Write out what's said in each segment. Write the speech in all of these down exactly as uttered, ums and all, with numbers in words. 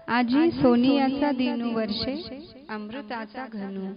आजी सोनियाचा दिनू वर्षे अमृताचा घनू।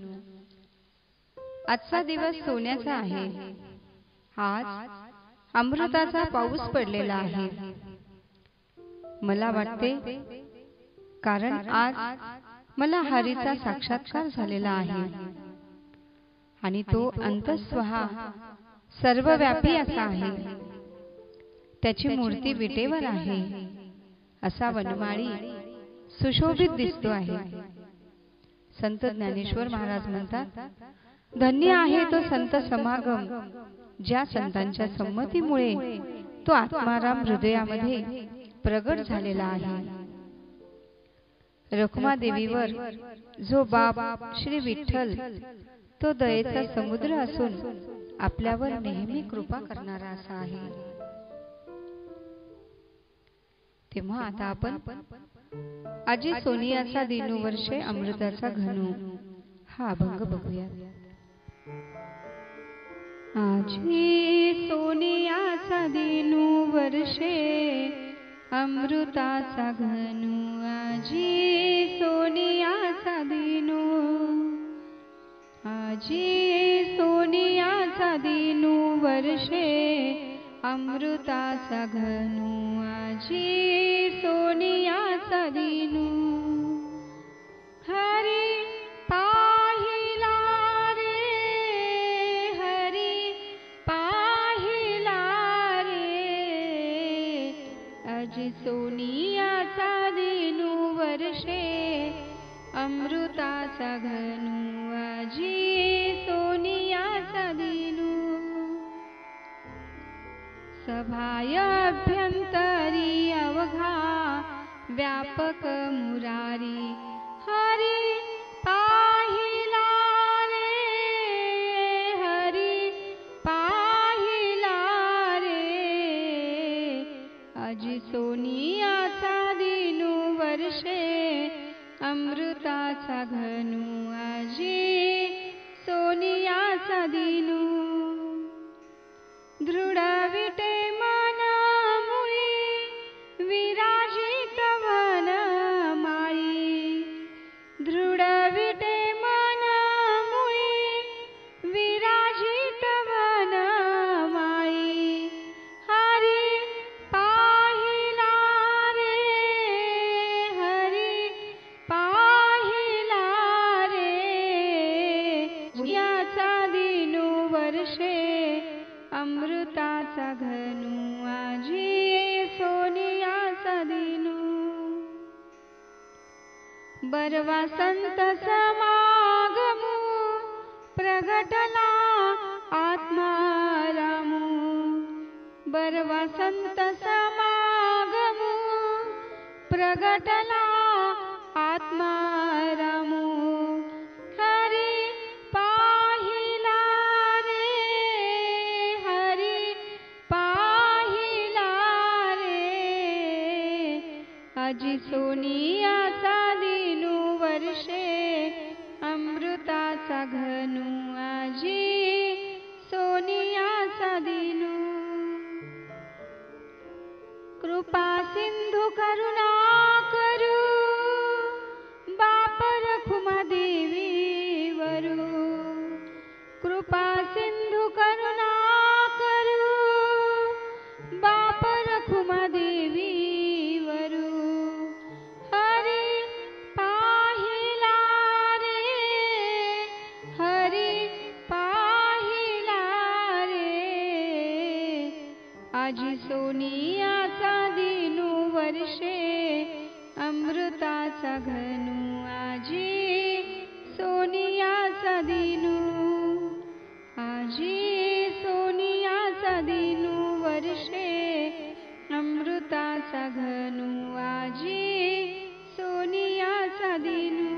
आजचा दिवस सोन्याचा आहे। आज अमृताचा पाऊस पडलेला आहे। मला वाटते कारण आज मला हरीचा साक्षात्कार झालेला आहे आणि तो अंतस्वहा सर्वव्यापी असा आहे। त्याची मूर्ती विटेवर आहे असा वनमाळी सुशोभित दिसतो आहे। संत ज्ञानेश्वर महाराज म्हणतात, धन्य आहे तो संत समागम, ज्या संतांच्या संमतीमुळे तो आत्माराम हृदयामध्ये प्रगट झालेला आहे। रखुमा देवीवर जो बाप श्री विठ्ठल तो दयेचा समुद्र असून आपल्यावर नेहमी कृपा करणारा असा आहे। तेव्हा आता आपण आजी सोनियाचा दिनू वर्षे अमृताचा घनू हा अभंग बघूया। आजी सोनियाचा दिनू वर्षे अमृताचा घनू। आजी सोनियाचा दिनू, आजी सोनियाचा दिनू वर्षे अमृताचा घनू। आजी सोनियाचा दिनू हरी पाहिला रे, हरी पाहिला रे। आजी सोनियाचा दिनू वर्षे अमृताचा घनू। आजी सोनियाचा दिनू सभाय अभ्यंतरी अवघा व्यापक मुरारी। हरी पाहिला रे, हरी पाहिला रे। आजी सोनियाचा दिनू वर्षे अमृताचा घनू। आजी सोनियाचा दिनू दृढ विटे मन मुळी विराजित वन माळी। दृढ विटे मन मुळी विराजित वन माळी। हरी पाहिला रे, हरी पाहिला रे। याचा दिनू वर्षे अमृताचा घनू। आजी सोनियाचा दिनू बरवा संत समागमू प्रगटला आत्मारामू। बरवा संत समागमू प्रगटला आत्मारामू। हरी पाहिला रे, हरी पाहिला रे। आजी सोनियाचा दिनू वर्षे अमृताचा घनू। आजी सोनियाचा दिनू कृपा सिंधू करुणा करू बाप रखुमा देवी वरू। कृपा सिंधू करुणा करू बाप रखुमा देवी वरू। हरी पाहिला रे, हरी पाहिला रे। आजी सोनियाचा दिनू वर्षे अमृताचा घनू। आजी सोनियाचा दिनू, आजी सोनियाचा दिनू वर्षे अमृताचा घनू। आजी सोनियाचा दिनू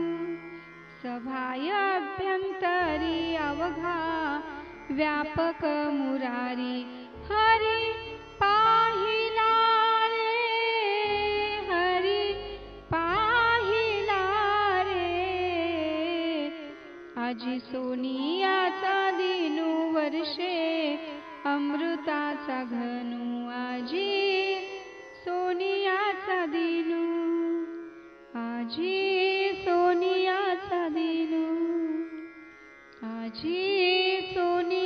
सभाय अभ्यंतरी अवघा व्यापक मुरारी। हरी पाहिला रे, हरी पाहिला रे। आजी सोनियाचा दिनू वर्षे अमृताचा घनू। आजी सोनियाचा दिनू माझी सोनियाचा दिनू, माझी सोनिया